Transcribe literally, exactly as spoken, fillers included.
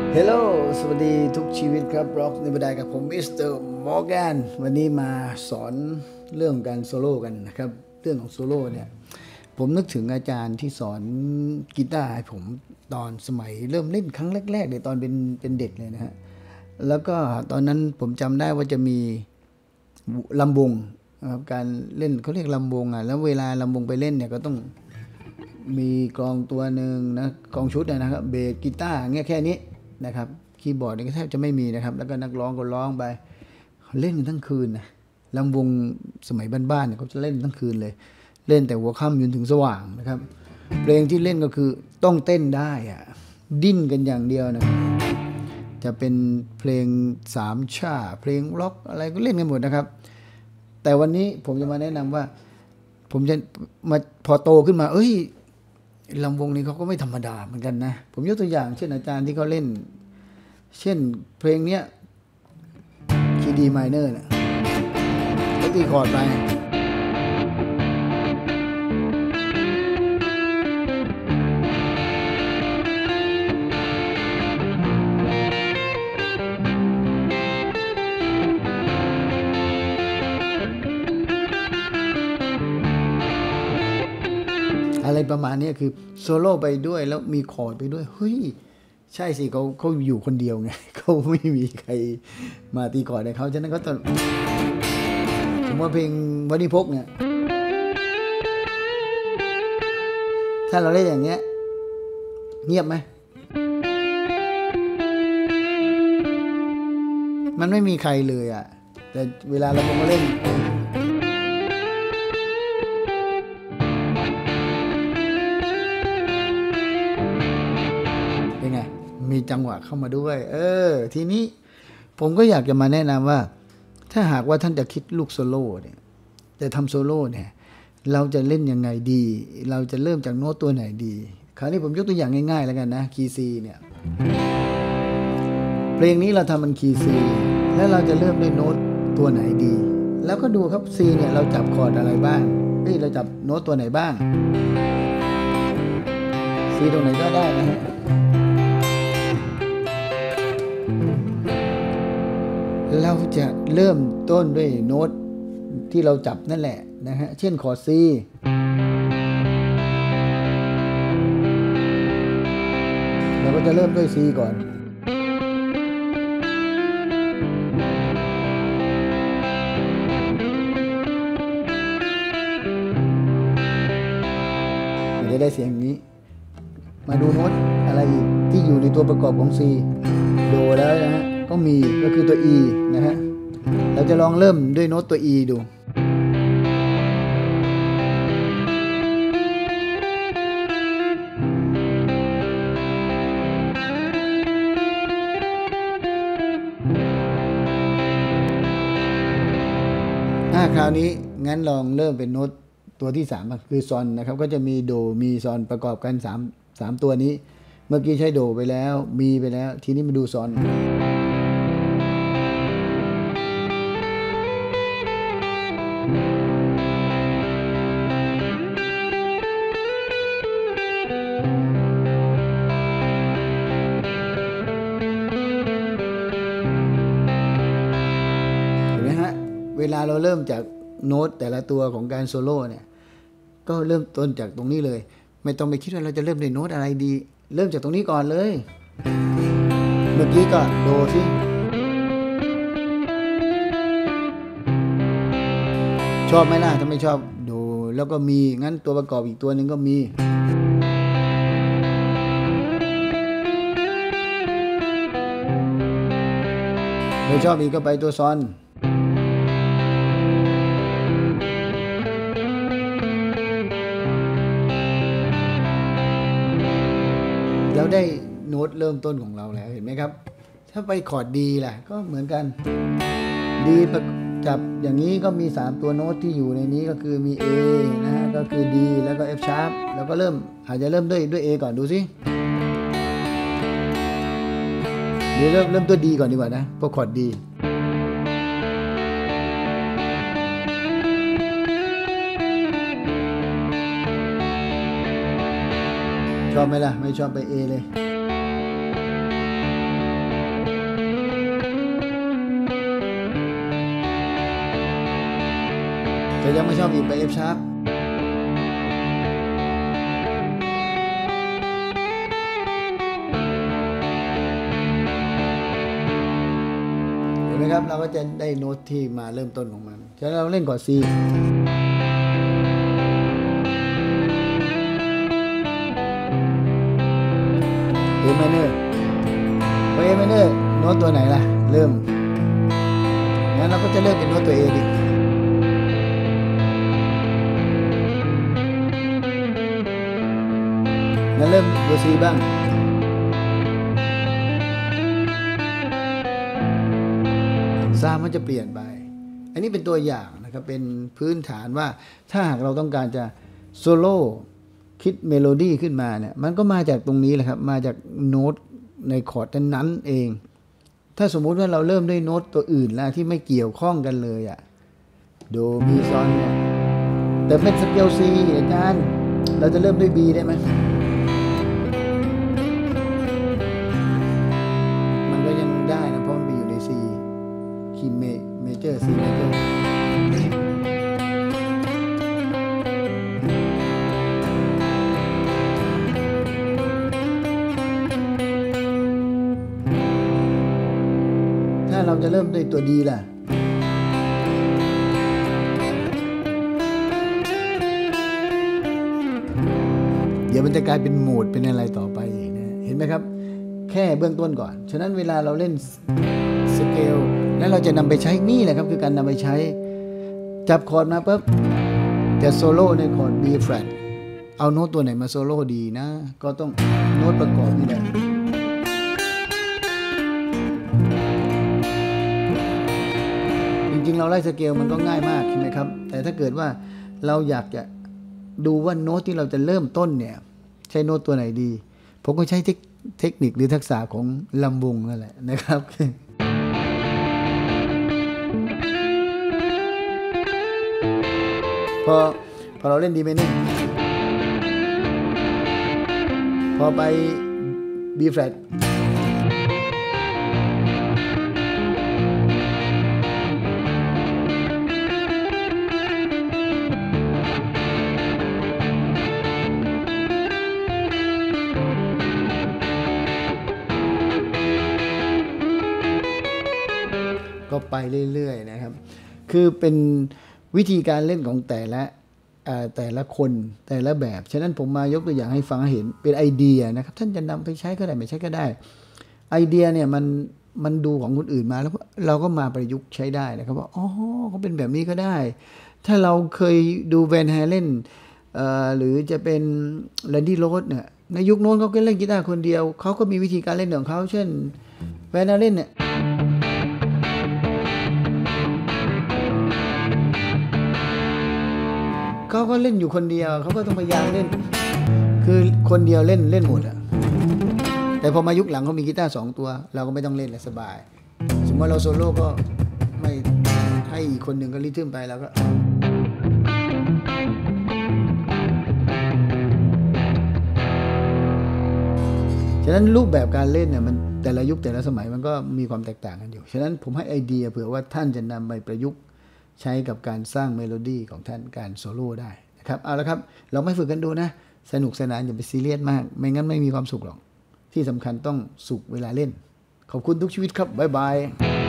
เฮลโลสวัสดีทุกชีวิตครับร็อกในบันไดกับผมมิสเตอร์มอร์แกนวันนี้มาสอนเรื่องการโซโล่กันนะครับเรื่องของโซโล่เนี่ยผมนึกถึงอาจารย์ที่สอนกีตาร์ให้ผมตอนสมัยเริ่มเล่นครั้งแรกๆเลยตอนเป็นเป็นเด็กเลยนะฮะแล้วก็ตอนนั้นผมจำได้ว่าจะมีลำวงนะครับการเล่นเขาเรียกลำวงอ่ะแล้วเวลาลำวงไปเล่นเนี่ยก็ต้องมีกลองตัวหนึ่งนะกลองชุดนะครับเบสกีตาร์เงี้ยแค่นี้นะครับคีย์บอร์ดนี่ก็แทบจะไม่มีนะครับแล้วก็นักร้องก็ร้องไปเล่นกันทั้งคืนนะลำวงสมัยบ้านๆเนี่ยเขาจะเล่นทั้งคืนเลยเล่นแต่หัวค่ำจนถึงสว่างนะครับเพลงที่เล่นก็คือต้องเต้นได้อะดิ้นกันอย่างเดียวนะจะเป็นเพลงสามชาเพลงร็อกอะไรก็เล่นกันหมดนะครับแต่วันนี้ผมจะมาแนะนำว่าผมจะมาพอโตขึ้นมาเอ้ยลำวงนี้เขาก็ไม่ธรรมดาเหมือนกันนะผมยกตัวอย่างเช่นอาจารย์ที่เขาเล่นเช่นเพลงเนี้ยคีย์ดีไมเนอร์นะแล้วตีคอร์ดไปอะไรประมาณนี้คือโซโล่ไปด้วยแล้วมีคอร์ดไปด้วยเฮ้ยใช่สิเขาเขาอยู่คนเดียวไงเขาไม่มีใครมาตีคอร์ดให้เขาฉะนั้นเขาต้องผมว่าเพลงวันิพกเนี่ยถ้าเราเล่นอย่างเงี้ยเงียบไหมมันไม่มีใครเลยอ่ะแต่เวลาเรามาเล่นมีจังหวะเข้ามาด้วยเออทีนี้ผมก็อยากจะมาแนะนำว่าถ้าหากว่าท่านจะคิดลูกโซโล่เนี่ยจะทำโซโล่เนี่ยเราจะเล่นยังไงดีเราจะเริ่มจากโน้ตตัวไหนดีคราวนี้ผมยกตัวอย่างง่ายๆแล้วกันนะคีย์ซีเนี่ยเพลงนี้เราทำมันคีย์ซีแล้วเราจะเริ่มด้วยโน้ตตัวไหนดีแล้วก็ดูครับซีเนี่ยเราจับคอร์ดอะไรบ้างเฮ้ยเราจับโน้ตตัวไหนบ้างซีตรงไหนก็ได้นะฮะเราจะเริ่มต้นด้วยโน้ตที่เราจับนั่นแหละนะฮะเช่นคอร์ด C เราก็จะเริ่มด้วย C ก่อนจะได้เสียงนี้มาดูโน้ตอะไรอีกที่อยู่ในตัวประกอบของ C โดแล้วนะฮะก็มีก็คือตัว E นะฮะเราจะลองเริ่มด้วยโน้ตตัว E ดูถ้าคราวนี้งั้นลองเริ่มเป็นโน้ตตัวที่สามคือซอนนะครับก็จะมีโดมีซอนประกอบกันสาม สามตัวนี้เมื่อกี้ใช้โดไปแล้วมีไปแล้วทีนี้มาดูซอนเวลาเราเริ่มจากโน้ตแต่ละตัวของการโซโล่เนี่ยก็เริ่มต้นจากตรงนี้เลยไม่ต้องไปคิดว่าเราจะเริ่มด้วยโน้ตอะไรดีเริ่มจากตรงนี้ก่อนเลยเมื่อกี้ก็โดสิชอบไหมล่ะถ้าไม่ชอบโดแล้วก็มีงั้นตัวประกอบอีกตัวหนึ่งก็มีไม่ชอบอีกก็ไปตัวซอนเราได้โน้ตเริ่มต้นของเราแล้วเห็นไหมครับถ้าไปคอร์ดดีล่ะก็เหมือนกันดีจับอย่างนี้ก็มีสามตัวโน้ตที่อยู่ในนี้ก็คือมี A นะฮะก็คือ D แล้วก็ F sharp แล้วก็เริ่มอาจจะเริ่มด้วยด้วย A ก่อนดูสิเดี๋ยวเริ่มเริ่มตัว D ก่อนดีกว่านะพวกคอร์ดดีชอบไหมล่ะไม่ชอบไป A เลย ชายังไม่ชอบอีกไป F sharp เห็นไหมครับเราก็จะได้โน้ตที่มาเริ่มต้นของมันฉะนั้นเราเล่นก่อน C A minor พอ A minor โน้ตตัวไหนล่ะเริ่มงั้นเราก็จะเริ่มเป็นโน้ตตัว A ดิงั้นเริ่มตัว C บ้างซาวด์มันจะเปลี่ยนไปอันนี้เป็นตัวอย่างนะครับเป็นพื้นฐานว่าถ้าหากเราต้องการจะโซโล่คิดเมโลดี้ขึ้นมาเนี่ยมันก็มาจากตรงนี้แหละครับมาจากโน้ตในคอร์ดนั้นเองถ้าสมมุติว่าเราเริ่มด้วยโน้ตตัวอื่นแล้วที่ไม่เกี่ยวข้องกันเลยอะโดมีซอนเนี่ยแต่เป็นสเกล C อาจารย์เราจะเริ่มด้วย B ได้ไหมมันก็ยังได้นะเพราะมันไปอยู่ใน C คีย์เมเจอร์ C เมเจอร์เราจะเริ่มด้วยตัวดีล่ะเดี๋ยวมันจะกลายเป็นโหมดเป็นอะไรต่อไปอีกนะเห็นไหมครับแค่เบื้องต้นก่อนฉะนั้นเวลาเราเล่นสเกลแล้วเราจะนำไปใช้นี่แหละครับคือการนำไปใช้จับคอร์ดมาปุ๊บจะโซโล่ในคอร์ด B flat เอาโน้ตตัวไหนมาโซโล่ดีนะก็ต้องโน้ตประกอบนี่แหละจริงๆเราไล่สเกลมันก็ง่ายมากใช่ไหมครับแต่ถ้าเกิดว่าเราอยากจะดูว่าโน้ตที่เราจะเริ่มต้นเนี่ยใช้โน้ตตัวไหนดีผมก็ใช้เทคนิคหรือทักษะของลำวงนั่นแหละนะครับพอพอเราเล่นดีไหมนี่พอไป B flatก็ไปเรื่อยๆนะครับคือเป็นวิธีการเล่นของแต่ละแต่ละคนแต่ละแบบฉะนั้นผมมายกตัวอย่างให้ฟังเห็นเป็นไอเดียนะครับท่านจะนำไปใช้ก็ได้ไม่ใช้ก็ได้ไอเดียเนี่ยมันมันดูของคนอื่นมาแล้วเราก็มาประยุกต์ใช้ได้นะครับว่าอ๋อเขาเป็นแบบนี้ก็ได้ถ้าเราเคยดูแวนแฮเลนหรือจะเป็นแรนดี้โรสเนี่ยในยุคโน้นเขาก็เล่นกีตาร์คนเดียวเขาก็มีวิธีการเล่นของเขาเช่นแวนแฮเลนเนี่ยเขาก็เล่นอยู่คนเดียวเขาก็ต้องพยายามเล่นคือคนเดียวเล่นเล่นหมดอะแต่พอมายุคหลังเขามีกีตาร์สองตัวเราก็ไม่ต้องเล่นเลยสบายสมมติเราโซโล่ก็ไม่ให้อีกคนหนึ่งก็ริทึมไปแล้วก็ฉะนั้นรูปแบบการเล่นเนี่ยมันแต่ละยุคแต่ละสมัยมันก็มีความแตกต่างกันอยู่ฉะนั้นผมให้ไอเดียเผื่อว่าท่านจะนำไปประยุกต์ใช้กับการสร้างเมโลดี้ของท่านการโซโล่ได้นะครับเอาละครับเราไม่ฝึกกันดูนะสนุกสนานอย่าไปซีเรียสมากไม่งั้นไม่มีความสุขหรอกที่สำคัญต้องสุขเวลาเล่นขอบคุณทุกชีวิตครับบ๊ายบาย